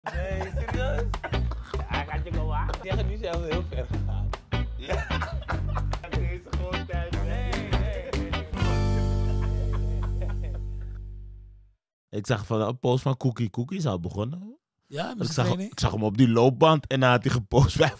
Nee, serieus? Hij gaat je gewoon aan. Die gaat nu zelf heel ver gegaan. Ja. Deze gewoon tijd. Nee. Ik zag van een post van Cookie is al begonnen. Ja, met Ik zijn zag, training. ik zag hem op die loopband en dan had hij gepost 500.000.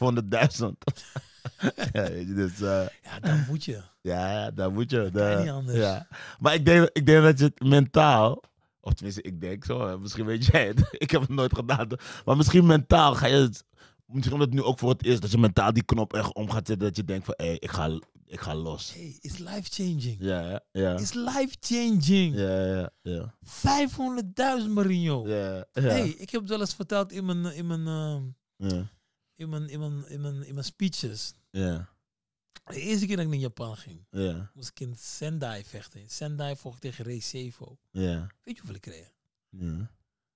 Ja, weet je, dus, Ja, dan moet je. ja, daar moet je. kan niet anders. Ja. Maar ik denk dat je het mentaal, of tenminste ik denk zo, hè, misschien weet jij het, ik heb het nooit gedaan, maar misschien mentaal ga je het, misschien omdat het nu ook voor het eerst, dat je mentaal die knop echt om gaat zetten, dat je denkt van, hé, ik ga los. Hey, it's life-changing. Ja, ja. It's life-changing. Ja. 500.000 Marinho. Ja. Hey, ik heb het wel eens verteld in mijn speeches. Ja. De eerste keer dat ik naar Japan ging, Ja. moest ik in Sendai vechten. In Sendai vocht ik tegen Ray Sevo. Ja. Weet je hoeveel ik kreeg? Ja.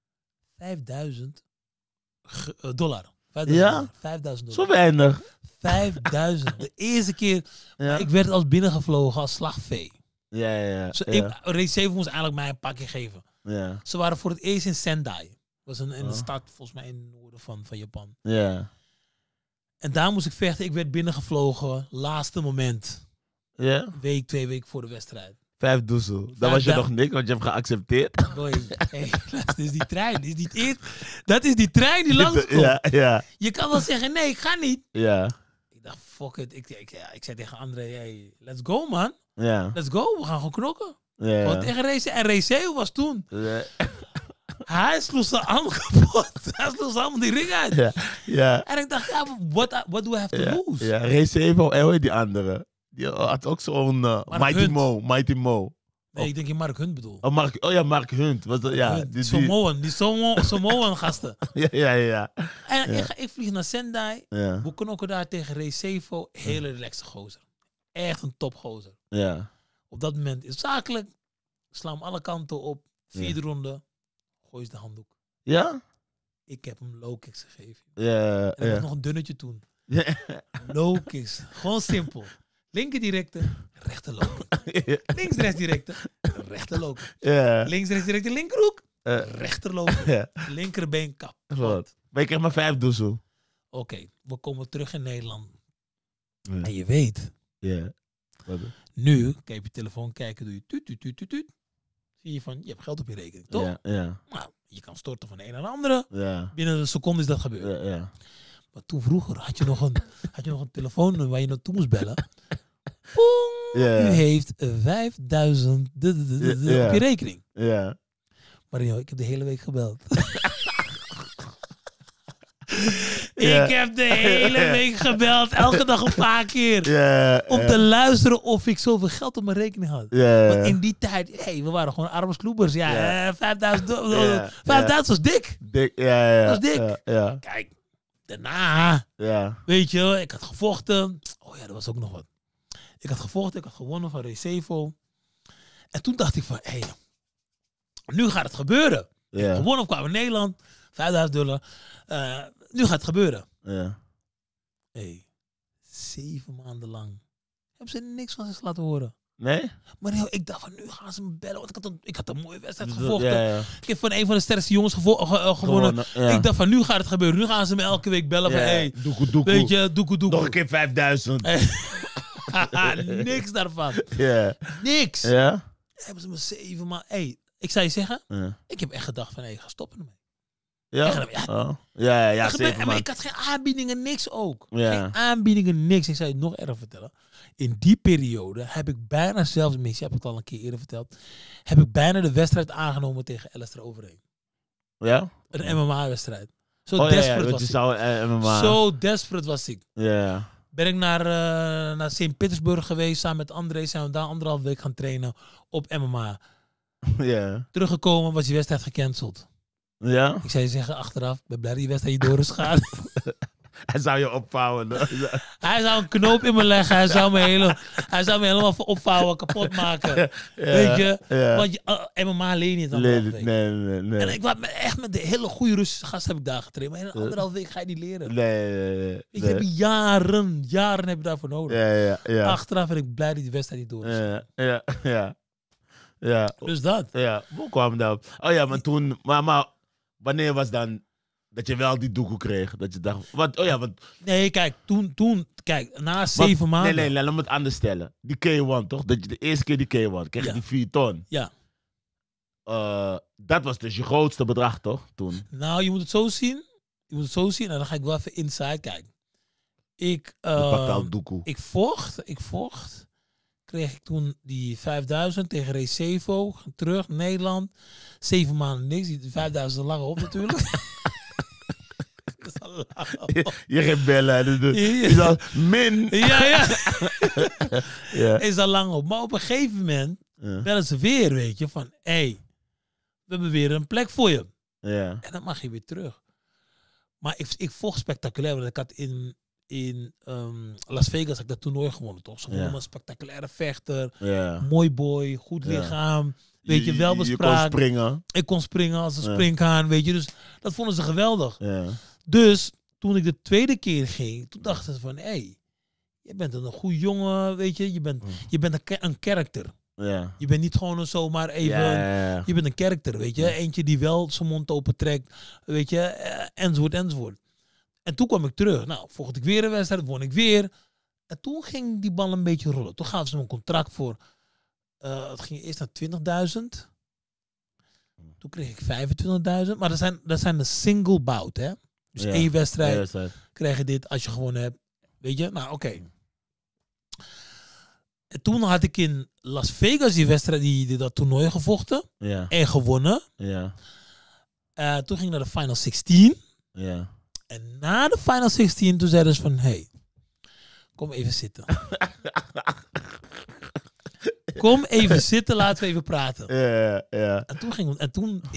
$5.000. Ja? $5.000. Zo weinig. 5.000. De eerste keer. Ja. Ik werd als binnengevlogen als slagvee. Ja. Ray Sevo moest eigenlijk mij een pakje geven. Ja. Ze waren voor het eerst in Sendai. Dat was in Oh. de stad, volgens mij in het noorden van Japan. Ja. En daar moest ik vechten. Ik werd binnengevlogen. Laatste moment. Ja. Week, 2 weken voor de wedstrijd. 5 doezel. Dan was je nog niks, want je hebt geaccepteerd. Boy, hey, dat is die trein. Dat is die trein die langskomt. Ja. Je kan wel zeggen, nee, ik ga niet. Ja. Ik dacht, fuck it. Ik zei tegen André, hey, let's go man. Ja. Let's go, we gaan gewoon knokken. Ja. Want tegen Race. En Race was toen. Ja. Hij sloeg zijn arm kapot. Hij sloeg zijn arm die ring uit. Ja. En ik dacht, ja, what do I have to lose? Ja, Race 7 en hoe heet die andere? Die had ook zo'n Mighty Mo. Nee, ik denk je Mark Hunt bedoel. Mark Hunt. Was dat, ja, Die Samoan gasten. Ja. En ik vlieg naar Sendai. Ja. We knokken daar tegen Ray Sevo. Hele relaxe gozer. Echt een topgozer. Ja. Op dat moment is het zakelijk. Ik sla hem alle kanten op. 4e ronde. Gooi eens de handdoek. Ja? Ik heb hem low kicks gegeven. Ja. En dat was nog een dunnetje toen. Ja. Low kicks. Gewoon simpel. Linker directe, rechter lopen. Links, rechts directe, rechter lopen. Ja. Links, rechts directe, linkerhoek, rechter lopen. Ja. Linkerbeen kap. Wat? Maar je krijgt maar 5 doezel. Oké, we komen terug in Nederland. Ja. En je weet, Ja. Wat? nu kan je op je telefoon kijken, doe je tuut. Zie je van, je hebt geld op je rekening, toch? Ja. Nou, je kan storten van de een naar de andere. Ja. Binnen een seconde is dat gebeurd. Ja. Maar toen vroeger had je nog een telefoon waar je naartoe moest bellen. Poeng, Ja. u heeft 5.000 op je rekening. Ja. Maar ik heb de hele week gebeld. Ja. Ik heb de hele week gebeld. Elke dag een paar keer. Ja. Om te luisteren of ik zoveel geld op mijn rekening had. Ja. Want in die tijd, we waren gewoon armskloebers. Ja, Ja. 5.000 Ja. 5.000 was dik. Dik. Ja. Dat is dik. Ja. Kijk, daarna, Ja. weet je, ik had gevochten. Oh ja, dat was ook nog wat. Ik had gevochten, ik had gewonnen van Recevo. En toen dacht ik van, nu gaat het gebeuren. Ja. Gewonnen, kwam in Nederland. $5.000. Nu gaat het gebeuren. Ja. 7 maanden lang hebben ze niks van zich laten horen. Nee? Maar ik dacht van, nu gaan ze me bellen. Want ik had een mooie wedstrijd gevochten. Ja. Ik heb van een van de sterkste jongens gewonnen. Ja. Ik dacht van, nu gaat het gebeuren. Nu gaan ze me elke week bellen van, doekoe. weet je, doekoe. Nog een keer 5.000. Niks daarvan. Ja. Niks. Ja? Hebben ze me 7 maanden... ik zou je zeggen, Ja. ik heb echt gedacht van, ga stoppen ermee. Ja? Ja. Oh. Ja, Maar 7 ik maanden. had geen aanbiedingen, niks ook. Ja. Geen aanbiedingen, niks. Ik zou je het nog erg vertellen. In die periode heb ik bijna zelfs, misschien heb ik het al een keer eerder verteld, heb ik bijna de wedstrijd aangenomen tegen Alistair Overeem. Ja? Een MMA-wedstrijd. Zo Oh desperate ja, was je ik. zou MMA. Zo desperate was ik. Ja. Ben ik naar Sint-Petersburg geweest, samen met André, zijn we daar 1,5 week gaan trainen op MMA. Ja. Teruggekomen, was die wedstrijd gecanceld. Ja? Ik zou je zeggen, achteraf, ik ben blij dat die wedstrijd niet door is gegaan. Hij zou je opvouwen. Hij zou een knoop in me leggen. Hij zou me helemaal opvouwen, kapot maken. Ja, Weet je? ja. Want MMA leen je het dan Nee. En ik was echt met de hele goede Russische gast heb ik daar getraind. Maar in een 1,5 week ga je niet leren. Nee. Ik heb jaren heb je daarvoor nodig. Ja. Achteraf ben ik blij dat die wedstrijd niet door is. Ja. Dus dat. Ja, hoe kwam dat? Oh ja, maar toen... Maar wanneer was dan Dat je wel die doekoe kreeg. Dat je dacht... Want Nee, kijk, kijk, na 7 maanden... Nee, laat me het anders stellen. Die K1, toch? Dat je de eerste keer die K1 kreeg je die 4 ton. Ja. Dat was dus je grootste bedrag, toch? Toen. Nou, je moet het zo zien. En dan ga ik wel even inside kijken. Ik doekoe. Ik vocht. Kreeg ik toen die 5000 tegen Recevo. Terug, Nederland. 7 maanden niks. Die 5000 is lang op natuurlijk. Dat is al lang op. Je ging bellen. Je dacht, min. Ja. Ja. Is al lang op. Maar op een gegeven moment bellen ze weer, weet je. Van, we hebben weer een plek voor je. Ja. En dan mag je weer terug. Maar ik vocht spectaculair. Want ik had in Las Vegas had ik dat toernooi gewonnen, toch? Ze vonden me een spectaculaire vechter. Ja. Mooi boy, goed lichaam. Weet je, wel bespraakt. Je kon springen. Ik kon springen als een springhaan, weet je. Dus dat vonden ze geweldig. Ja. Dus toen ik de tweede keer ging, toen dachten ze van... je bent een goede jongen, weet je. Je bent een karakter. Ja. Je bent niet gewoon zomaar even... Ja. Je bent een karakter, weet je. Eentje die wel zijn mond open trekt, weet je. Enzovoort. En toen kwam ik terug. Nou, vocht ik weer een wedstrijd, won ik weer. En toen ging die bal een beetje rollen. Toen gaven ze me een contract voor... het ging eerst naar 20.000. Toen kreeg ik 25.000. Maar dat zijn de single bout, hè. Dus 1 wedstrijd krijg je dit als je gewonnen hebt. Weet je? Nou, oké. En toen had ik in Las Vegas die wedstrijd, dat toernooi gevochten. Ja. En gewonnen. Ja. Toen ging ik naar de Final 16. Ja. En na de Final 16, toen zeiden ze van... kom even zitten. Kom even zitten, laten we even praten. Ja. En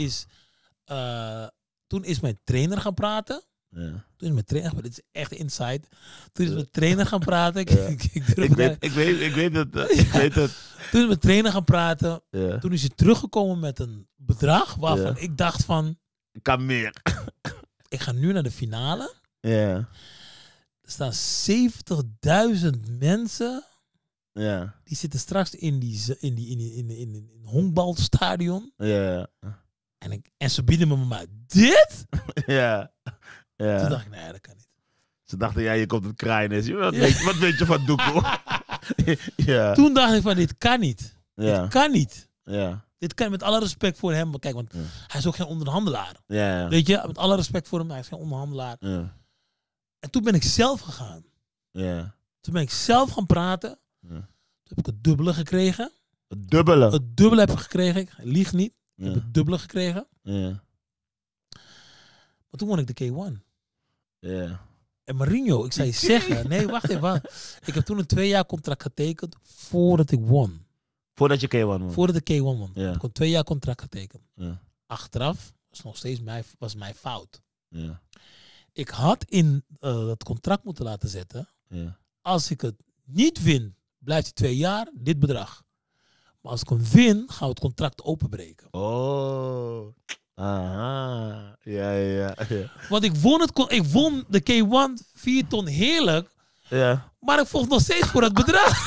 toen is mijn trainer gaan praten. Ja. Toen is mijn trainer... Maar dit is echt inside. Toen is mijn trainer gaan praten. Ik weet het. Toen is mijn trainer gaan praten. Ja. Toen is hij teruggekomen met een bedrag waarvan ik dacht van... Ik kan meer. Ik ga nu naar de finale. Ja. Er staan 70.000 mensen. Ja. Die zitten straks in een honkbalstadion. Ja. En ze bieden me maar dit? Ja. Toen dacht ik, nee, dat kan niet. Ze dachten, je komt het kraaien. Wat weet je van doekoe? Ja. Toen dacht ik van, dit kan niet. Ja. Dit kan niet. Ja. Dit kan met alle respect voor hem. Kijk, want hij is ook geen onderhandelaar. Ja. Weet je, met alle respect voor hem, hij is geen onderhandelaar. Ja. En toen ben ik zelf gegaan. Ja. Toen ben ik zelf gaan praten. Ja. Toen heb ik het dubbele gekregen. Het dubbele? Het dubbele heb ik gekregen. Ik lieg niet. Ik heb Ja. het dubbele gekregen. Ja. Maar toen won ik de K1. Ja. En Marinho, ik zou je zeggen... Nee, wacht even. Ik heb toen een 2 jaar contract getekend voordat ik won. Voordat je K1 won? Voordat ik K1 won. Ja. Ik heb een 2 jaar contract getekend. Ja. Achteraf was nog steeds mijn fout. Ja. Ik had in dat contract moeten laten zetten... Ja. Als ik het niet win, blijft hij 2 jaar, dit bedrag. Maar als ik hem win, gaan we het contract openbreken. Oh. Aha. Ja. Want ik won de K1 4 ton heerlijk. Ja. Maar ik vocht nog steeds voor het bedrag.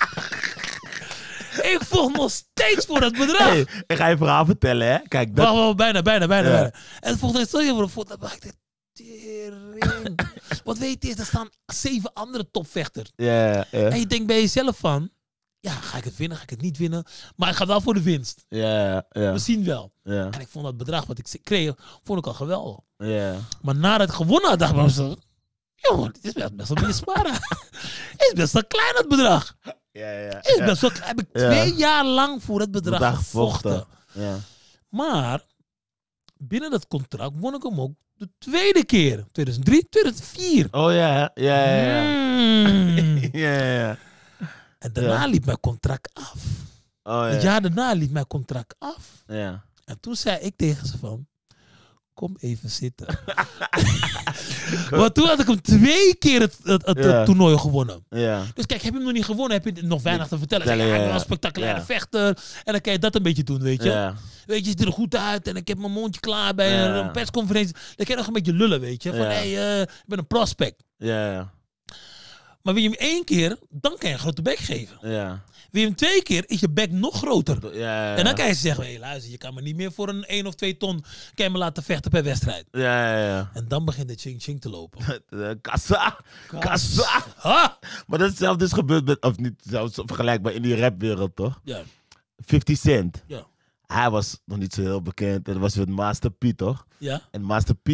Ik vocht nog steeds voor het bedrag. Hey, ik ga je verhaal vertellen, hè. Kijk, dat... Wacht, bijna. Ja. En het vocht nog steeds voor het voet. Dan dacht ik, tering. Wat weet je, er staan 7 andere topvechters. Ja. En je denkt bij jezelf van... Ja, ga ik het winnen, ga ik het niet winnen? Maar ik ga wel voor de winst. Ja. We zien wel. Ja. En ik vond dat bedrag wat ik kreeg, vond ik al geweldig. Ja. Maar nadat ik gewonnen had, dacht ik bij mezelf... Jongen, dit is best wel een beetje sparen. Het is best wel klein, het bedrag. Ja. Is best wel, heb ik 2 jaar lang voor het bedrag gevochten. Ja. Maar binnen dat contract won ik hem ook de tweede keer. 2003, 2004. Oh ja. Ja. Ja. En daarna liep mijn contract af. Oh ja. Het jaar daarna liep mijn contract af. Ja. En toen zei ik tegen ze van... Kom even zitten. Want toen had ik hem 2 keer het toernooi gewonnen. Ja. Dus kijk, heb je hem nog niet gewonnen, heb je nog weinig te vertellen. Zeg, ik ben een spectaculaire vechter. En dan kan je dat een beetje doen, weet je. Ja. Weet je, je ziet er goed uit. En ik heb mijn mondje klaar bij een persconferentie. Dan kan je nog een beetje lullen, weet je. Van, ik ben een prospect. Ja. Maar wil je hem 1 keer, dan kan je een grote bek geven. Ja. Wil je hem 2 keer, is je bek nog groter. Ja. En dan kan je zeggen, hey, luister, je kan me niet meer voor een 1 of 2 ton kan je me laten vechten per wedstrijd. Ja. En dan begint de ching-ching te lopen. Kassa. Ha! Maar datzelfde is gebeurd met, of niet zelfs vergelijkbaar in die rapwereld, toch? Ja. 50 Cent. Ja. Hij was nog niet zo heel bekend. En dat was met Master P, toch? Ja. En Master P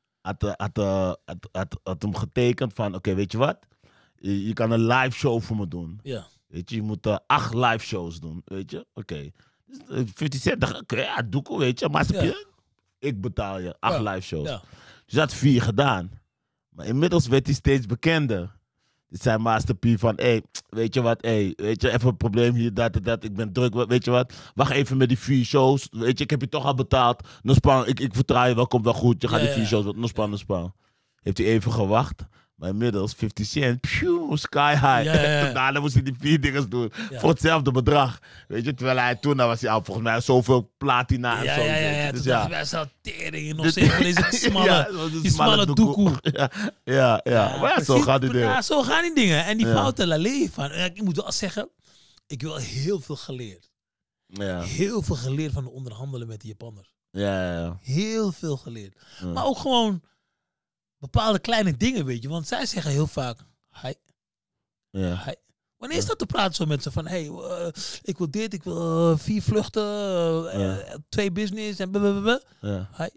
had hem getekend van, oké, weet je wat? Je kan een live show voor me doen. Ja. Weet je, je moet 8 live shows doen, weet je? Oké. Dus, 50 Cent dacht, oké, ja, doe ik, weet je. Master Ja. P, ik betaal je 8 live shows. Ja. Dus hij had 4 gedaan. Maar inmiddels werd hij steeds bekender. Dus zei Master P van, hey, weet je wat, weet je, even een probleem hier, dat, ik ben druk, weet je wat, wacht even met die 4 shows, weet je, ik heb je toch al betaald, Nospan, ik vertrouw je wel, komt wel goed, je gaat die 4 shows, Nospan. Heeft hij even gewacht, maar inmiddels 50 Cent, sky high. Ja. Daarna moest hij die 4 dingen doen, Ja. voor hetzelfde bedrag, weet je, terwijl hij toen, dan was hij al volgens mij zoveel platina en zo. Ja. Dus Toen dacht ik, wij zijn tering nog steeds van deze smalle, ja, dat was een die smalle doekoe. Ja. Maar ja, zo precies. gaat die dingen. Ja, zo gaan die dingen. En die Ja. fouten laleer van. Ik moet wel zeggen, ik heb wel heel veel geleerd. Ja. Heel veel geleerd van de onderhandelen met de Japanners. Ja. Heel veel geleerd. Ja. Maar ook gewoon bepaalde kleine dingen, weet je. Want zij zeggen heel vaak, hi. Ja. Wanneer is dat te praten zo met ze van, hey, ik wil dit, ik wil 4 vluchten, 2 business en blablabla. Ja. Hi.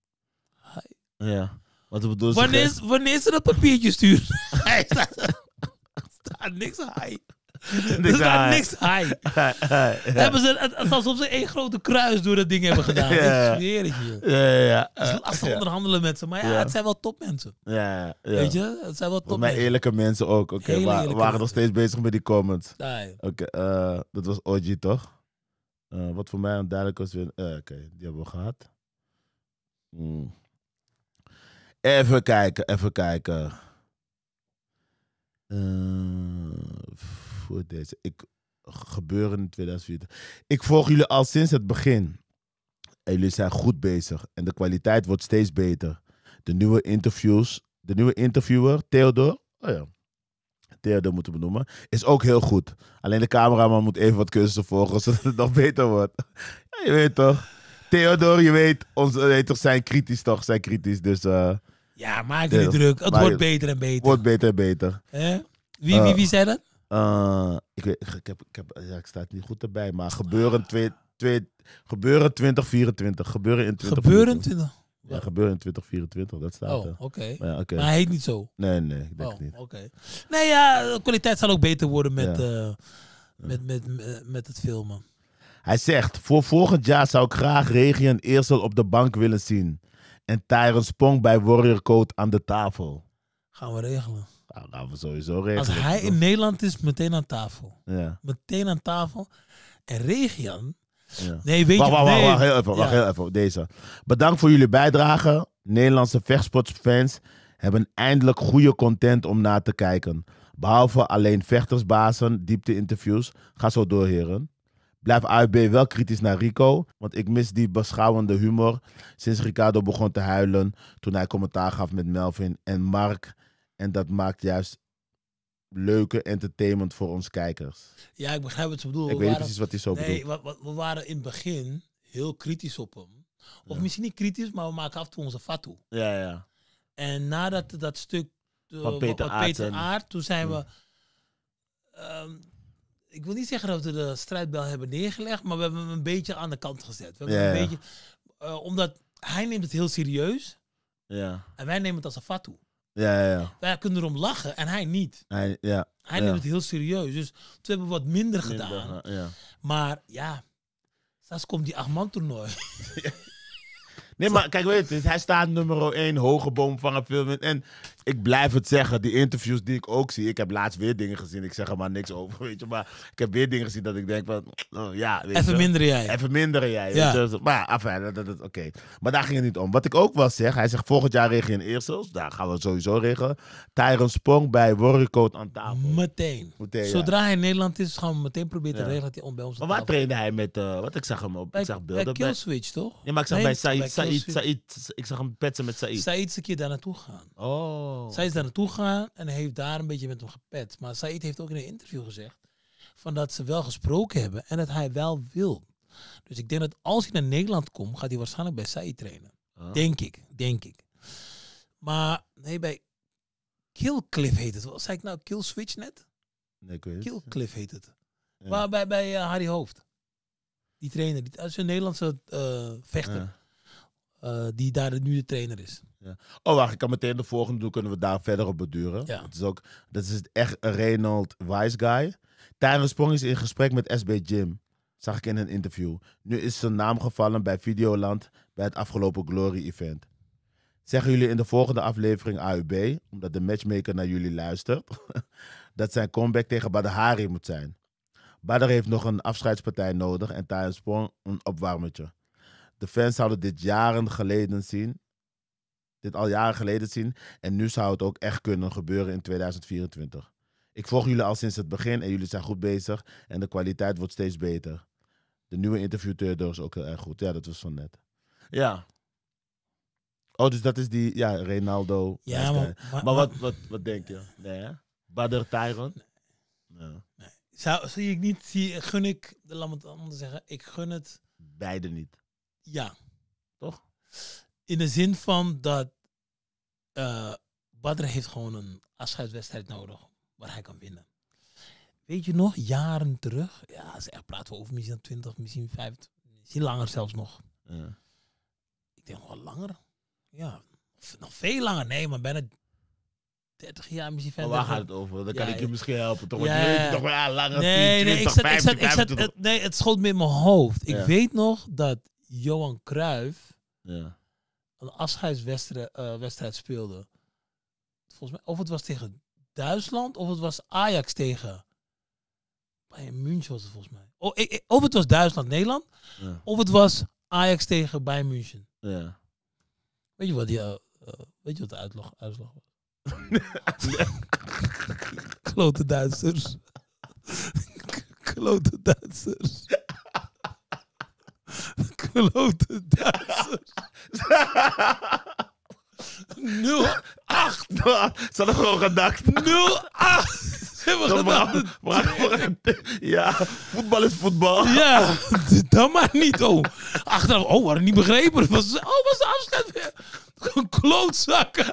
Ja. Wat bedoel je? Wanneer ze dat papiertje sturen, staat niks hi. Er staat niks hi. Hebben ze het alsof ze 1 grote kruis door dat ding hebben gedaan. Ja. Ik zweer het je. Ja. Het is lastig onderhandelen met ze, maar ja, het zijn wel topmensen. Ja. Weet je, het zijn wel Volgens mij topmensen. eerlijke mensen ook. Oké, Hele we eerlijke waren nog mensen. steeds bezig met die comments. Nee. Oké, dat was OG toch? Wat voor mij onduidelijk was. Oké, die hebben we gehad. Even kijken. Voor deze. Gebeuren in 2004. Ik volg jullie al sinds het begin. En jullie zijn goed bezig. En de kwaliteit wordt steeds beter. De nieuwe interviewer, Theodor. Oh ja. Theodor moeten we noemen. Is ook heel goed. Alleen de cameraman moet even wat cursussen volgen, zodat het nog beter wordt. Ja, je weet toch. Theodor, je weet, zijn kritisch toch. Zijn kritisch, dus... Ja, maak je niet druk. Het wordt beter en beter. Wordt beter en beter. Wie zei dat? Ik sta het niet goed erbij, maar gebeuren 2024. Gebeuren in 2024. Gebeuren 20? Ja, gebeuren in 2024, dat staat er. Oh, oké. Ja, Maar hij heet niet zo. Nee, ik denk het niet. Oké. Nee, ja, de kwaliteit zal ook beter worden met, Ja. met het filmen. Hij zegt, voor volgend jaar zou ik graag Regie en Eersel op de bank willen zien. En Tyron Spong bij Warrior Code aan de tafel. Gaan we regelen. Nou, gaan we sowieso regelen. Als hij in Nederland is, meteen aan tafel. Ja. Meteen aan tafel. En Regian... Ja. Nee, weet je... Wacht heel even. Deze. Bedankt voor jullie bijdrage. Nederlandse vechtsportfans hebben eindelijk goede content om naar te kijken. Behalve alleen vechtersbazen, diepte-interviews. Ga zo door, heren. Blijf AUB wel kritisch naar Rico, want ik mis die beschouwende humor sinds Ricardo begon te huilen toen hij commentaar gaf met Melvin en Mark. En dat maakt juist leuke entertainment voor ons kijkers. Ja, ik begrijp wat ze bedoelen. Ik weet niet precies wat hij zo bedoelt. Nee, we waren in het begin heel kritisch op hem. Of misschien niet kritisch, maar we maken af en toe onze fatu. Ja. En nadat dat stuk Van Peter Aert, toen zijn we... ik wil niet zeggen dat we de strijdbel hebben neergelegd, maar we hebben hem een beetje aan de kant gezet. We hebben een beetje, omdat hij neemt het heel serieus en wij nemen het als een fatu. Ja. Wij kunnen erom lachen en hij niet. Hij neemt het heel serieus. Dus toen hebben we wat minder gedaan. Ja. Maar ja, straks komt die 8-man toernooi. Nee, maar kijk, weet je, hij staat nummer 1, hoge boom vangen filmen. En ik blijf het zeggen, die interviews die ik ook zie. Ik heb laatst weer dingen gezien, ik zeg er maar niks over, weet je. Maar ik heb weer dingen gezien dat ik denk van, oh, ja, weet Even je. minderen jij. Even minderen jij, Ja. weet je. Maar enfin, oké. Maar daar ging het niet om. Wat ik ook wel zeg, hij zegt volgend jaar Regie in Eersels. Daar gaan we het sowieso regelen. Tyron Spong bij Warrior Code aan tafel. Meteen. Zodra hij in Nederland is, gaan we meteen proberen te regelen dat hij bij ons Maar waar trainde hij met, wat ik zag hem op, ik zag beelden bij Killswitch, toch? Ja, maar ik zag bij Said. Ik zag hem petsen met Said. Said is een keer daar naartoe gegaan. Oh. Said is daar naartoe gegaan en heeft daar een beetje met hem gepet. Maar Said heeft ook in een interview gezegd van dat ze wel gesproken hebben en dat hij wel wil. Dus ik denk dat als hij naar Nederland komt, gaat hij waarschijnlijk bij Said trainen. Oh. Denk ik. Maar nee, bij Killcliff heet het. Wat zei ik nou? Kill Switch net? Nee, ik weet het. Killcliff heet het. Ja. Waar bij Harry Hoofd. Die trainer. Dat is een Nederlandse vechter. Ja. Die daar nu de trainer is. Oh, wacht. Ik kan meteen de volgende doen. Kunnen we daar verder op beduren. Ja. Dat is echt een Reynald Wise guy. Tyrone Sprong is in gesprek met SB Jim. Zag ik in een interview. Nu is zijn naam gevallen bij Videoland bij het afgelopen Glory-event. Zeggen jullie in de volgende aflevering AUB, omdat de matchmaker naar jullie luistert, dat zijn comeback tegen Badr Hari moet zijn. Badr heeft nog een afscheidspartij nodig en Tyrone Sprong een opwarmertje. De fans zouden dit al jaren geleden zien en nu zou het ook echt kunnen gebeuren in 2024. Ik volg jullie al sinds het begin en jullie zijn goed bezig en de kwaliteit wordt steeds beter. De nieuwe interviewteur is ook heel erg goed. Ja, dat was van net. Ja. Oh, dus dat is die, ja, Reynaldo. Ja, maar wat denk je? Nee, hè? Badr Tyrone? Nee. Zie ik niet, gun ik, laat me het anders zeggen, ik gun het. Beide niet. Ja. Toch? In de zin van dat Badr heeft gewoon een afscheidswedstrijd nodig waar hij kan winnen. Weet je nog, jaren terug, ja, als echt praten we over misschien 20, misschien 50, misschien langer zelfs nog. Ja. Ik denk nog wel langer. Ja, nog veel langer. Nee, maar bijna 30 jaar, misschien 50. Waar gaat het over? Dan kan ik je misschien helpen. Toch? Ja. Want je weet toch wel, langer, Nee, 10, 20, 25. nee, het schoot me in mijn hoofd. Ik Ja. weet nog dat Johan Cruijff Ja. een afscheidswedstrijd speelde. Volgens mij, of het was tegen Duitsland, of het was Ajax tegen Bayern München was het volgens mij. Of het was Duitsland-Nederland, Ja. of het was Ajax tegen Bayern München. Ja. Weet je wat de uitslag was? Klote Duitsers. Klote Duitsers. Klote Duitsers. 0-8. Ze hadden gewoon gedacht. 0-8. Ze hebben gedacht. Ja, voetbal is voetbal. Ja, dat maar niet, oh. Achteraf, we hadden niet begrepen. Was de afscheid weer? Gewoon klootzakken.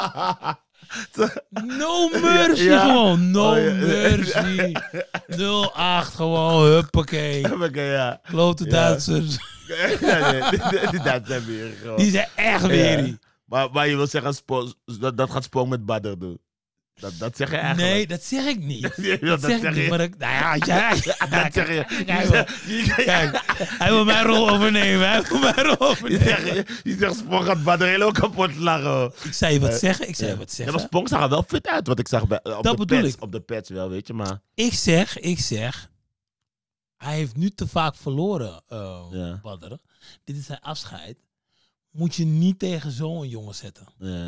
No mercy gewoon. No mercy. 0-8 gewoon, huppakee. Ja. Klote Duitsers. Ja, die Duitsers hebben hier gewoon. Die zijn echt weer. Maar je wil zeggen, dat gaat Sprong met Badr doen. Dat zeg je eigenlijk. Nee, dat zeg ik niet. Dat zeg je. niet. Maar dat zeg je. Kijk, Hij wil mijn rol overnemen. je zegt Sprong gaat Badr helemaal kapot lachen. Ik zei je wat zeggen. Ja, maar Sprong zag er wel fit uit, wat ik zag op de pets wel, weet je, maar... Ik zeg, hij heeft nu te vaak verloren, Badr. Dit is zijn afscheid. Moet je niet tegen zo'n jongen zetten.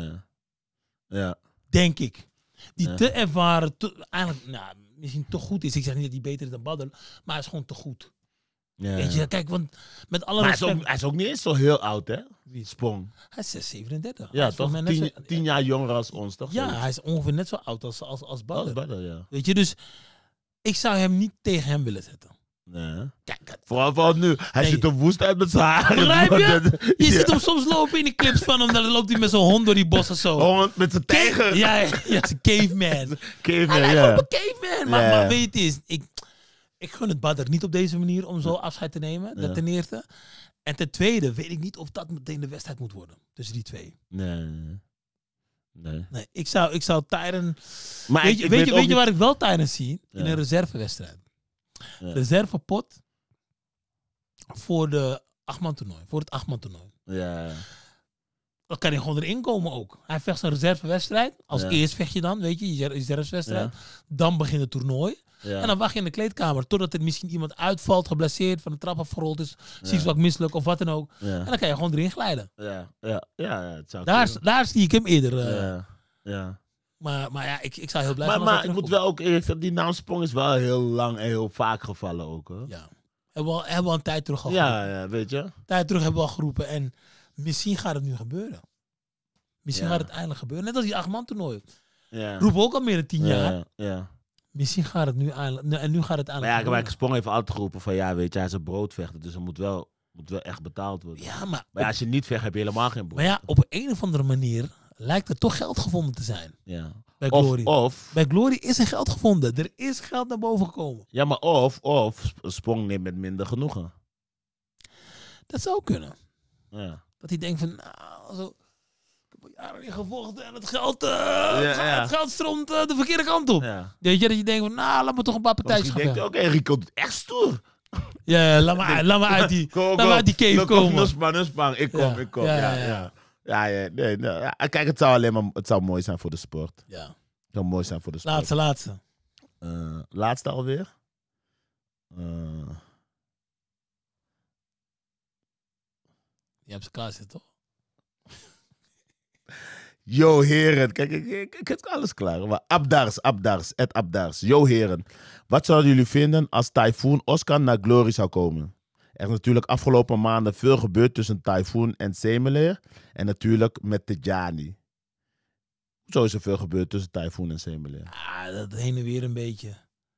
Ja. Denk ik. Die te ervaren, eigenlijk misschien te goed is. Ik zeg niet dat hij beter is dan Badr, maar hij is gewoon te goed. Ja. Weet je, kijk, want met alle Maar respect... hij is ook niet eens zo heel oud, hè? Wie? Sprong. Hij is 37. Ja, toch? 10 jaar jonger als ons, toch? Ja, hij is ongeveer net zo oud als Badr. Als Badr, ja. Weet je, dus ik zou hem niet tegen hem willen zetten. Nee. Kijk, Vooral nu. Hij ziet er woest uit met zijn haar. Begrijp je? Je ziet hem soms lopen in de clips van hem. Dan loopt hij met zo'n hond door die bossen zo. Hond met zijn tijger. Ja, zijn caveman. Caveman, hij ja. lijkt op een caveman. Maar weet je het is, ik gun het Badr niet op deze manier om zo afscheid te nemen. Dat ten eerste. En ten tweede weet ik niet of dat meteen de wedstrijd moet worden. Tussen die twee. Nee. Ik zou Tyrone... Maar weet je waar ik wel Tyrone zie? Ja. In een reservewedstrijd. Ja. Reservepot voor de 8-man toernooi. Voor het 8-man toernooi. Ja. Dan kan hij gewoon erin komen ook. Hij vecht zijn reservewedstrijd. Als eerst vecht je dan, weet je reservewedstrijd. Ja. Dan begint het toernooi. Ja. En dan wacht je in de kleedkamer totdat er misschien iemand uitvalt, geblesseerd, van de trap afgerold is, ziet wat misselijk of wat dan ook. Ja. En dan kan je gewoon erin glijden. Ja, het zou daar zie ik hem eerder. Ja. Maar ja, ik zou heel blij zijn. Maar ik moet wel ook eerlijk zeggen, die naam Sprong is wel heel lang en heel vaak gevallen ook. Hoor. Ja. Hebben we al een tijd terug al geroepen. Ja, weet je. Een tijd terug hebben we al geroepen. En Misschien gaat het nu gebeuren. Misschien Ja. gaat het eindelijk gebeuren. Net als die 8-man toernooi. Ja. Roepen ook al meer dan 10 jaar. Ja. Misschien gaat het nu eindelijk... En nu gaat het Maar eindelijk ja, gebeuren. Sprong heeft altijd geroepen van ja, weet je, hij is een broodvechter. Dus er moet wel echt betaald worden. Ja, Maar ja, als je niet vecht, heb je helemaal geen brood. maar ja, op een of andere manier lijkt er toch geld gevonden te zijn. Ja. Bij Glory. Of, Bij Glory is er geld gevonden. Er is geld naar boven gekomen. ja, maar of Sprong neemt met minder genoegen. Dat zou kunnen. Ja. Dat hij denkt van, nou, zo, ik heb al jaren niet gevochten en het geld, het geld stroomt de verkeerde kant op. Ja. Weet je, dat je denkt van, nou, laat me toch een paar partijtjes Misschien gaan denkt vechten. hij, oké, Rico doet echt stoer. Ja, laat me uit die, laat me uit die cave komen. Nuspan, ik kom. Ja, nee. Kijk, het zou mooi zijn voor de sport. Ja. Het zou mooi zijn voor de sport. Laatste. Laatste alweer? Je hebt ze klaar zitten, toch? Yo, heren. Kijk, ik heb alles klaar. Maar Abdars. Yo, heren. Wat zouden jullie vinden als Typhoon Oscar naar Glory zou komen? Er is natuurlijk afgelopen maanden veel gebeurd tussen Typhoon en Semeleer. En natuurlijk met Tidjani. Zo is er veel gebeurd tussen Typhoon en Semeleer. Ah, dat heen en weer een beetje.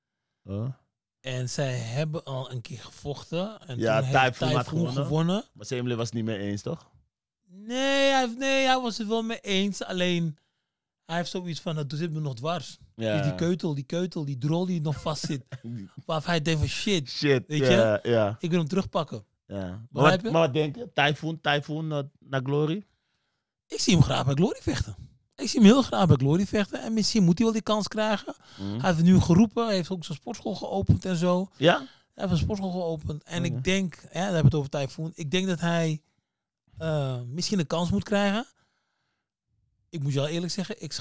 En zij hebben al een keer gevochten. En Ja, toen heeft Typhoon had gewonnen. Maar Semeleer was het niet mee eens, toch? Nee, hij was het wel mee eens. Alleen, hij heeft zoiets van, dat zit me nog dwars. Ja. Dus die keutel, die drol die nog vast zit. Waarvan hij denkt van, shit, weet ja, je? ja. Ik wil hem terugpakken. Ja. Begrijp je? Maar wat denk je? Typhoon naar Glory? Ik zie hem graag bij Glory vechten. Ik zie hem heel graag bij Glory vechten. En misschien moet hij wel die kans krijgen. Hij heeft nu geroepen. Hij heeft ook zijn sportschool geopend en zo. Ja? Hij heeft een sportschool geopend. En ik denk, daar hebben we het over Typhoon. Ik denk dat hij misschien een kans moet krijgen. Ik moet je wel eerlijk zeggen, ik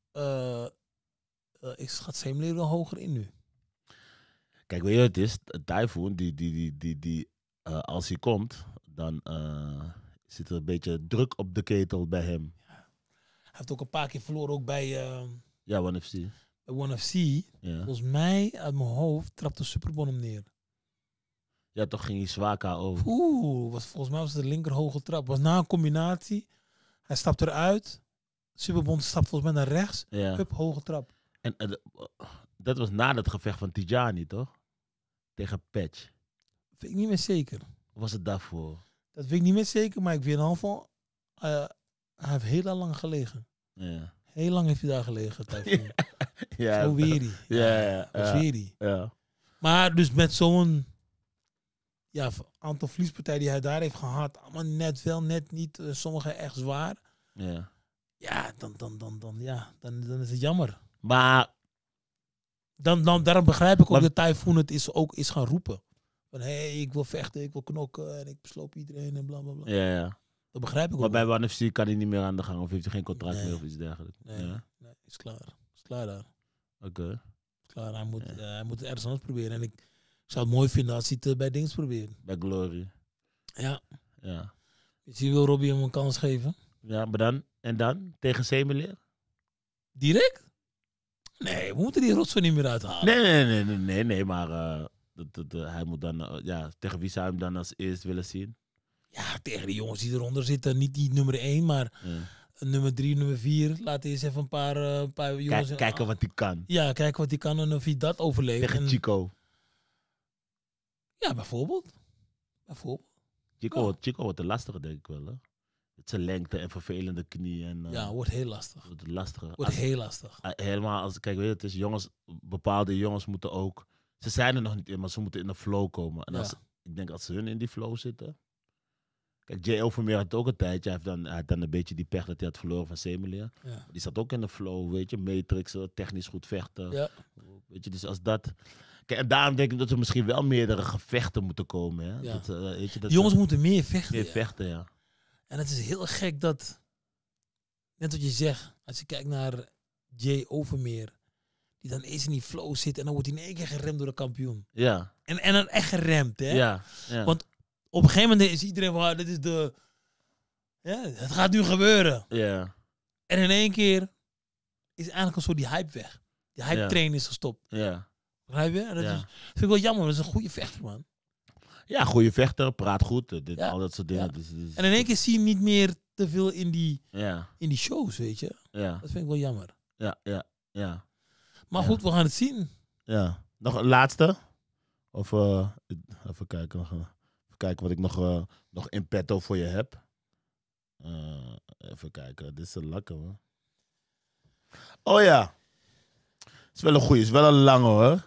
schat Semeleer wel hoger in nu. Kijk, weet je wat het is? Typhoon, als hij komt, dan zit er een beetje druk op de ketel bij hem. Hij heeft ook een paar keer verloren, ook bij Ja, One FC. bij One FC. Ja. Volgens mij, uit mijn hoofd, trapte Superbon hem neer. Ja, toch ging hij zwaar over. Volgens mij was het de linker hoge trap. Was na een combinatie. Hij stapt eruit. Superbon stapt volgens mij naar rechts. Ja. Hup, hoge trap. En dat was na het gevecht van Tidjani, toch? Tegen Patch. Weet ik niet meer zeker. Of was het daarvoor? Dat weet ik niet meer zeker, maar ik weet in ieder geval, hij heeft heel lang gelegen. Ja. Heel lang heeft hij daar gelegen, Typhoon. Ja. Zo weer hij. Ja. Weer hij. Ja. Maar dus met zo'n aantal verliespartijen die hij daar heeft gehad, allemaal net wel, net niet, sommige echt zwaar. Ja. Ja, dan is het jammer. Maar Daarom begrijp ik ook Maar- dat Typhoon het is gaan roepen. Van hé, ik wil vechten, ik wil knokken en ik besloop iedereen en bla bla bla. ja. Dat begrijp ik Maar ook. bij One FC kan hij niet meer aan de gang of heeft hij geen contract Nee. meer of iets dergelijks. Nee, Ja. nee, is klaar. Is klaar daar. Oké. Is klaar. Hij moet het ergens anders proberen. En ik zou het mooi vinden als hij het bij Dings probeert. Bij Glory. Ja. Ja. Dus je wil Robbie hem een kans geven. Ja, maar dan? En dan? Tegen Semeleer? Direct? Nee, we moeten die rotzooi niet meer uithalen. Nee, maar hij moet dan, tegen wie zou hij hem dan als eerst willen zien? Ja, tegen die jongens die eronder zitten. Niet die nummer 1, maar nummer 3, nummer 4. Laten we eens even een paar jongens... Kijken wat hij kan. Ja, kijken wat hij kan en of hij dat overleeft. Tegen En- Chico. Ja, bijvoorbeeld. Chico wordt een lastige, denk ik wel. Hè? Met zijn lengte en vervelende knie. En, Ja, wordt heel lastig. wordt lastiger. Wordt heel lastig. Helemaal als, kijk, weet je, het is jongens, bepaalde jongens moeten ook, ze zijn er nog niet in, maar ze moeten in de flow komen. En Ja. ik denk als ze hun in die flow zitten. Kijk, Jay Overmeer had ook een tijdje, hij had dan een beetje die pech dat hij had verloren van Semeleer. Ja. Die zat ook in de flow, weet je, matrixen, technisch goed vechten. Ja. Weet je, dus als dat... Kijk, en daarom denk ik dat er misschien wel meerdere gevechten moeten komen. Hè? Ja. Dat, weet je, dat Die jongens moeten meer vechten. meer ja. vechten, ja. En het is heel gek dat, net wat je zegt, als je kijkt naar Jay Overmeer, die dan eens in die flow zit en dan wordt hij in één keer geremd door de kampioen. Ja, En dan echt geremd, hè? ja. Want op een gegeven moment is iedereen van, dit is de... Ja, het gaat nu gebeuren. Ja, En in één keer is eigenlijk een soort die hype weg. Die hype Ja. train is gestopt. ja. Begrijp je? En dat Ja. vind ik wel jammer, dat is een goede vechter, man. Ja, goede vechter, praat goed. Ja. Al dat soort dingen. Ja. Dus, En in één keer zie je niet meer te veel in ja, die shows, weet je. ja, Dat vind ik wel jammer. ja. Maar Ja. goed, we gaan het zien. Ja. Nog een laatste? Of even kijken. Even kijken wat ik nog in petto voor je heb. Even kijken. Dit is een lekker hoor. Oh ja. Is wel een goeie. Is wel een lange hoor.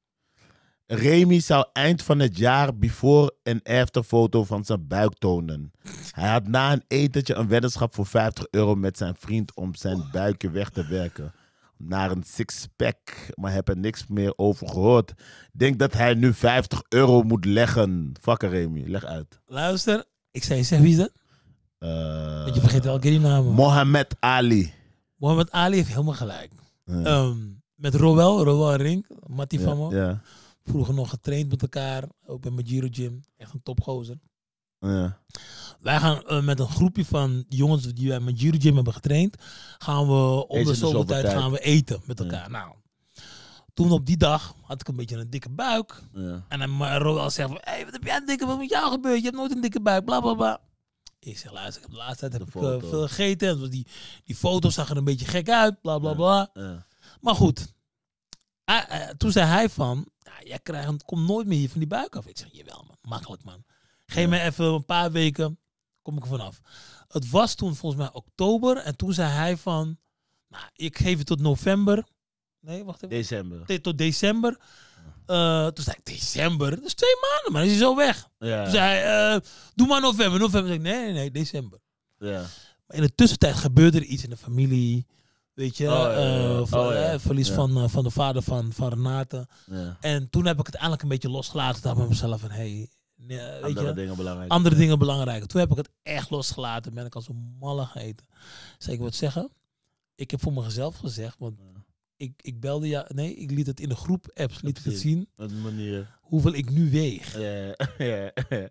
Remy zou eind van het jaar before en after foto van zijn buik tonen. Hij had na een etentje een weddenschap voor €50 met zijn vriend om zijn buikje weg te werken. Naar een sixpack, maar heb er niks meer over gehoord. Denk dat hij nu €50 moet leggen. Fucker Remy, leg uit. Luister, ik zei, zeg wie is dat? Want je vergeet elke keer die namen. Mohammed Ali. Mohammed Ali heeft helemaal gelijk. Ja. Met Roel Rink, Mattie van me. Ja, Vroeger nog getraind met elkaar, ook bij mijn Giro Gym. Echt een topgozer. ja. Wij gaan met een groepje van jongens die wij met Giro Gym hebben getraind, gaan we om de zoveel tijd gaan we eten met elkaar. Ja. Nou, toen op die dag had ik een beetje een dikke buik. Ja. En dan Roel zegt van, hey, wat heb jij een dikke, wat met jou gebeurd? Je hebt nooit een dikke buik, bla bla bla. Ik zeg, luister, ik heb de laatste tijd heb ik, veel gegeten. En die foto zag er een beetje gek uit, bla bla bla. Ja. Maar goed, toen zei hij van, jij komt nooit meer hier van die buik af. Ik zeg, jawel man, makkelijk man. Geef me even een paar weken, kom ik er vanaf. Het was toen volgens mij oktober. En toen zei hij van, nou, ik geef het tot november. Nee, wacht even. December. Tot december. Toen zei ik, december? Dat is 2 maanden, maar dan is hij zo weg. Ja. Toen zei hij, doe maar november. November zei ik, nee, december. Ja. Maar in de tussentijd gebeurde er iets in de familie. Weet je, verlies Ja. van de vader van Renate. Ja. En toen heb ik het eigenlijk een beetje losgelaten. Daar met mezelf van, weet Andere je, dingen belangrijk. andere dingen belangrijker. Toen heb ik het echt losgelaten. Ben ik als een malle gegeten. Zal ik wat zeggen? Ik heb voor mezelf gezegd, want ik belde ja, nee, ik liet het in de groep apps, liet ik het zien. Op die manier. Hoeveel ik nu weeg. Ja.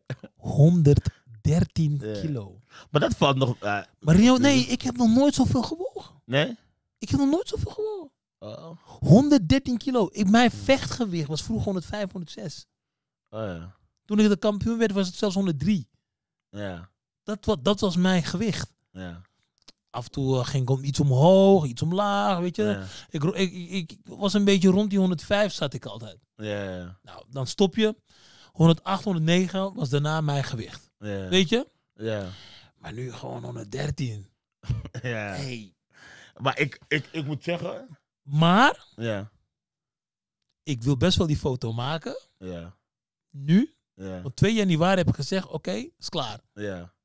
113 Ja. kilo. Maar dat valt nog... Maar Rio, nee, ik heb nog nooit zoveel gewogen. Nee? Ik heb nog nooit zoveel gewogen. Oh. 113 kilo. Mijn vechtgewicht was vroeger 105, 106. Oh ja. Toen ik de kampioen werd, was het zelfs 103. Ja. Dat was mijn gewicht. Ja. Af en toe ging ik iets omhoog, iets omlaag, weet je. Ja. Ik was een beetje rond die 105 zat ik altijd. Ja. Nou, dan stop je. 108, 109 was daarna mijn gewicht. Ja. Weet je? Ja. Maar nu gewoon 113. Ja. Hey. Maar ik moet zeggen... Maar Ja. ik wil best wel die foto maken. Ja. Nu. Ja. Want 2 januari heb ik gezegd, oké, is klaar. Ja.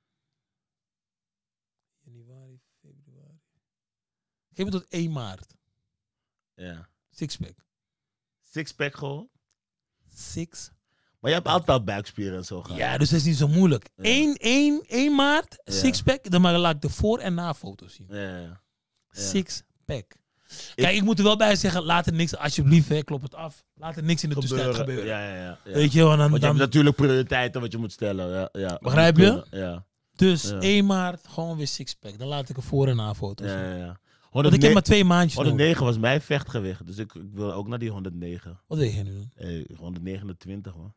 Januari, februari. Geef me tot 1 maart. Ja. Sixpack. Sixpack gewoon? Six. Maar je hebt altijd al buikspieren en zo gehad. Ja, dus dat is niet zo moeilijk. Ja. 1 maart, Ja. sixpack. Dan laat ik de voor- en na foto's zien. Ja. Sixpack. Kijk, ik moet er wel bij zeggen, laat er niks, alsjeblieft, klop het af. Laat er niks in de tussentijd gebeuren. Ja. Weet je, want Want je dan hebt natuurlijk prioriteiten wat je moet stellen. Ja. Begrijp je? Ja. dus Ja. 1 maart gewoon weer sixpack. Dan laat ik er voor- en na foto's zien. Ja. Want ik heb maar 2 maandjes nodig. 109 was mijn vechtgewicht, dus ik wil ook naar die 109. Wat weet je nu dan? 129 man.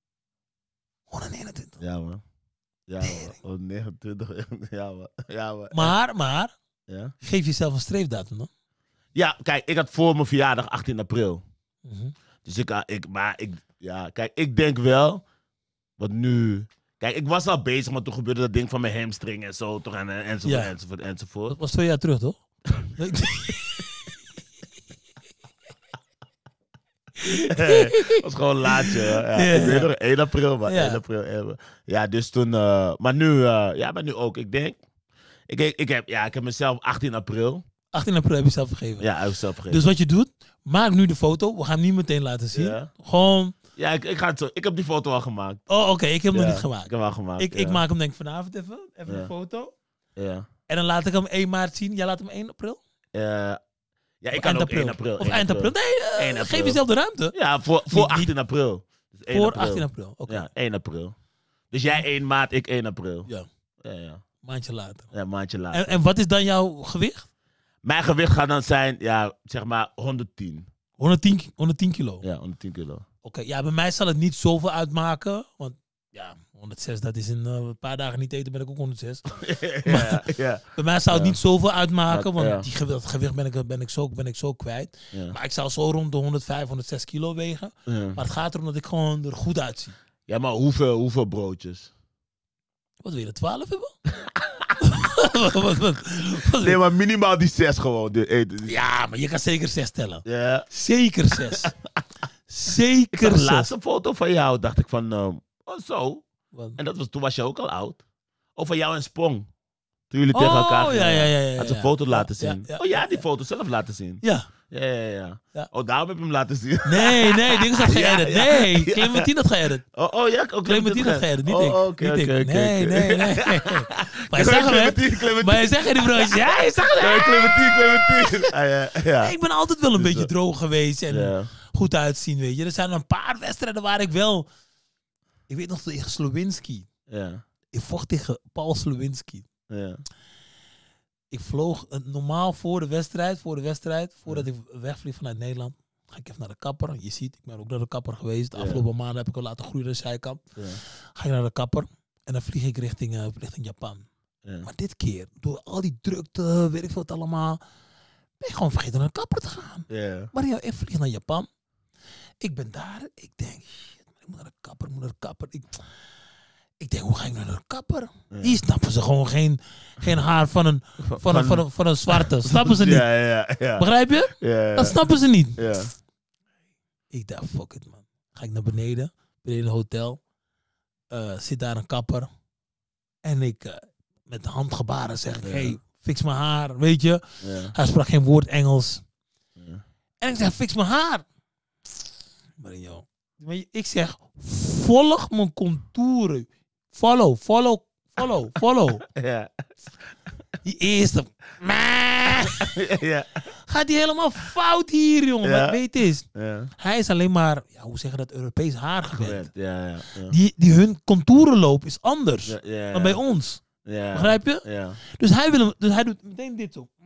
129. Ja man. Ja man. 129. Ja man. Maar, Ja? geef jezelf een streefdatum dan. Ja, kijk, ik had voor mijn verjaardag 18 april. Mhm. Dus ik denk wel, want nu... Kijk, ik was al bezig, maar toen gebeurde dat ding van mijn hamstring en zo, toch? Enzovoort. Dat was 2 jaar terug, toch? Het was gewoon laatje. Ja. Ja. Ik weet nog, 1 april, maar Ja. 1 april. Ja, dus toen... maar nu ook. Ik denk... Ik heb mezelf 18 april. 18 april heb je zelf vergeven. Ja, uit zelf gegeven. Dus wat je doet, maak nu de foto. We gaan hem niet meteen laten zien. Ja. Gewoon, Ja, ik ga het zo... Ik heb die foto al gemaakt. oh oké, ik heb hem Ja, nog niet gemaakt. Ik heb hem al gemaakt. Ik maak hem denk ik vanavond even Ja. een foto. Ja. En dan laat ik hem 1 maart zien. Jij laat hem 1 april? Ja, ik Of kan eind ook 1 april. Of eind april. Nee, 1 april. geef jezelf de ruimte. Ja, voor Niet- 18 april. Dus 1 Voor april. 18 april. Oké. Ja, 1 april. Dus jij 1 maart, ik 1 april. Ja, Ja. maandje later. Ja, een maandje later. En wat is dan jouw gewicht? Mijn gewicht gaat dan zijn, ja, zeg maar 110. 110 kilo. Ja, 110 kilo. Oké, ja, bij mij zal het niet zoveel uitmaken. Want ja, 106, dat is in een paar dagen niet eten, ben ik ook 106. Ja. Bij mij zou het niet zoveel uitmaken, want Ja. dat gewicht ben ik zo kwijt. Ja. Maar ik zou zo rond de 105, 106 kilo wegen. Ja. Maar het gaat erom dat ik gewoon er goed uitzie. Ja, maar hoeveel broodjes? Wat wil je, 12 hebben? Wat Nee, maar minimaal die 6 gewoon. Ja, maar je kan zeker 6 tellen. Ja. Zeker 6. Ik Zeker zag de 6. laatste foto van jou, dacht ik van, oh zo. Wat? En toen was je ook al oud. Of van jou en Sprong. Toen jullie tegen elkaar ja, gingen. ja, ja, ja, Had ze ja. een foto laten Ja, zien. ja, Oh ja, die foto zelf laten zien. Ja. Ja. Ja. Oh, daarom heb je hem laten zien. Nee, dingen dat geëdit. Ja, Nee, ja. Clementine had geëdit. Oh ja, ook Clementine had geëdit, niet ik. Oké. Nee. Maar je zag hem, hè? Clementine. Maar je zegt die broodjes. Ja, je zag hem. Clementine. Ja. Ik ben altijd wel een beetje droog geweest en Ja. goed uitzien, weet je. Er zijn een paar wedstrijden waar ik wel... Ik weet nog tegen Slowinski. Ja. Ik vocht tegen Paul Slowinski. Ja. Ik vloog normaal voor de wedstrijd, voordat ik wegvlieg vanuit Nederland, ga ik even naar de kapper. Je ziet, ik ben ook naar de kapper geweest. De afgelopen maanden heb ik al laten groeien aan de zijkant. Ja. Ga ik naar de kapper en dan vlieg ik richting Japan. Ja. Maar dit keer, door al die drukte, weet ik wat allemaal, ben ik gewoon vergeten naar de kapper te gaan. Ja. Maar ja, ik vlieg naar Japan. Ik ben daar. Ik denk, shit, ik moet naar de kapper. Ik denk, hoe ga ik nou naar de kapper? Ja. Hier snappen ze gewoon geen haar van een zwarte. Snappen ze niet. Ja. Begrijp je? Ja. Dat snappen ze niet. Ja. Ik dacht, fuck it man. Ga ik naar beneden in het hotel. Zit daar een kapper. En ik met handgebaren zeg ik, hey, fix mijn haar, weet je. Ja. Hij sprak geen woord Engels. Ja. En ik zeg, fix mijn haar. Maar ik zeg, volg mijn contouren. Follow. Ja. Die eerste. Ja. Gaat hij helemaal fout hier, jongen. Ja. Wat weet is. Ja. Hij is alleen maar, ja, hoe zeg je dat, Europees haar gewend. Ja. Die hun contourenloop is anders Ja. dan bij ons. Ja. Begrijp je? Ja. Dus hij doet meteen dit zo.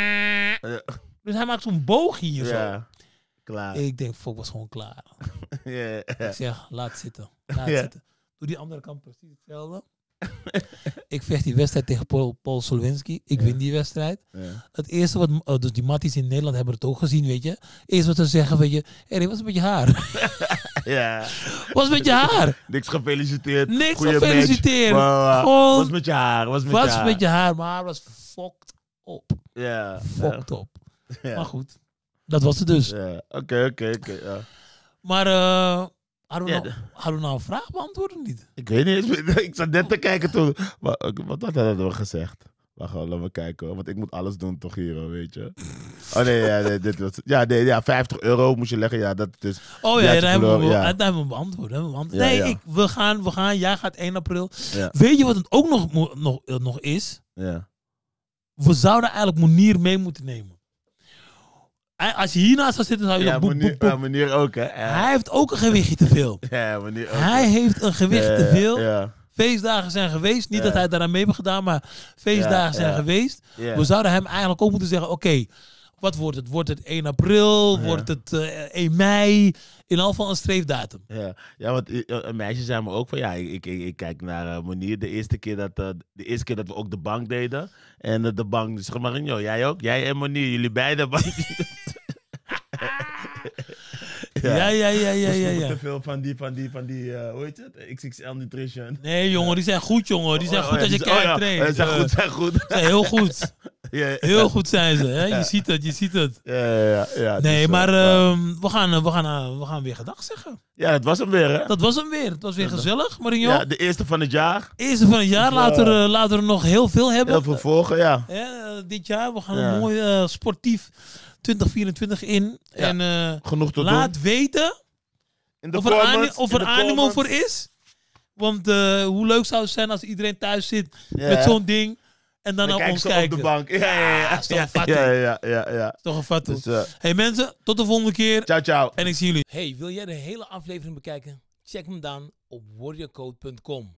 Dus hij maakt zo'n boog hier zo. Ja. Klaar. Ik denk, fuck, was gewoon klaar. Ja. Ik zeg, laat zitten. Ja. Doe die andere kant precies hetzelfde. Ik vecht die wedstrijd tegen Paul Solwinski. Ik win die wedstrijd. Ja. Het eerste wat, dus die matties in Nederland hebben het ook gezien, weet je. Eerst wat ze zeggen, weet je, hey, wat is met je haar? Ja. Wat is met je haar? Niks gefeliciteerd. Niks Goeie gefeliciteerd. match. Gewoon- Wat is met je haar? Wat is Wat is met je haar? Mijn haar was fucked op. Ja. Fucked op. Ja. Maar goed, dat was het dus. Ja. Oké. Ja. Maar hadden we nou een vraag beantwoord of niet? Ik weet niet eens. Ik zat net te kijken toen. Wat hadden we gezegd? Wacht, laten we kijken hoor. Want ik moet alles doen toch hier, hoor, weet je. Oh nee, dit was... Ja, €50 moest je leggen. Ja, dat is... Oh Die ja, had je dat hebben verloren, ja. we beantwoord. Ja, Nee, ja. we gaan. Jij gaat 1 april. Ja. Weet je wat het ook nog is? Ja. We zouden eigenlijk Monier mee moeten nemen. Als je hiernaast zou zitten, zou je Ja, dan boep, boep, boep. manier ook, hè. Ja. Hij heeft ook een gewichtje te veel. Ja, manier ook. Hij heeft een gewicht te veel. Ja. Feestdagen zijn geweest. Niet Ja. dat hij daaraan mee heeft gedaan, maar feestdagen zijn ja. geweest. Ja. We zouden hem eigenlijk ook moeten zeggen, oké, wat wordt het? Wordt het 1 april? Ja. Wordt het 1 mei? In ieder geval een streefdatum. Ja, want een meisje zei me ook van ja, ik kijk naar Monier de eerste keer dat we ook de bank deden. En de bank, zeg maar, jij ook? Jij en Monier, jullie beide bank. Ja. Te veel van die, hoe heet het? XXL Nutrition. Nee, jongen, die zijn goed, jongen. Die zijn goed als je kijkt traint. Zijn goed. Zijn heel goed. Ja. Heel goed zijn ze. Hè? Ja. Je ziet het. Ja, Nee, dus, maar ja. we gaan weer gedag zeggen. Ja, dat was hem weer, hè? Dat was hem weer. Het was weer gezellig, Marinho. Ja, de eerste van het jaar. Eerste van het jaar. Ja. Laten we er nog heel veel hebben. Heel veel volgen, ja. Dit jaar. We gaan Ja. een mooi sportief 2024 in. Ja. En Genoeg te laat doen. weten In de of er, comments, of in er de animo comments. voor is. Want hoe leuk zou het zijn als iedereen thuis zit Ja. met zo'n ding. En dan Dan naar kijken ons ze op kijken. de bank. Ja. is toch een fatty. Ja. Toch een fatu. Dus, Hey mensen, tot de volgende keer. ciao. En ik zie jullie. Hey, wil jij de hele aflevering bekijken? Check hem dan op warriorcode.com.